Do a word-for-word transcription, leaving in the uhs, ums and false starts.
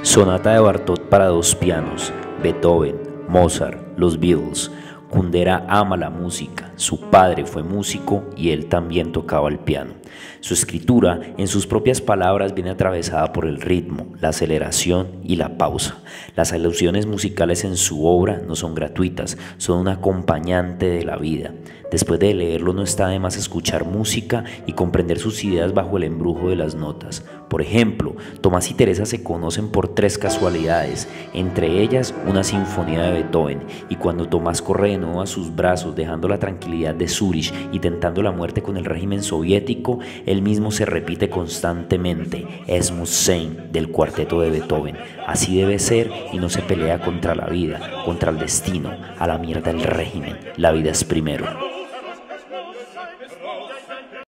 Sonata de Bartók para dos pianos, Beethoven, Mozart, los Beatles. Kundera ama la música, su padre fue músico y él también tocaba el piano. Su escritura, en sus propias palabras, viene atravesada por el ritmo, la aceleración y la pausa. Las alusiones musicales en su obra no son gratuitas, son un acompañante de la vida. Después de leerlo no está de más escuchar música y comprender sus ideas bajo el embrujo de las notas. Por ejemplo, Tomás y Teresa se conocen por tres casualidades, entre ellas una sinfonía de Beethoven, y cuando Tomás corre de nuevo a sus brazos dejando la tranquilidad de Zúrich y tentando la muerte con el régimen soviético, él mismo se repite constantemente: Es muss sein, del cuarteto de Beethoven. Así debe ser y no se pelea contra la vida, contra el destino, a la mierda el régimen, la vida es primero.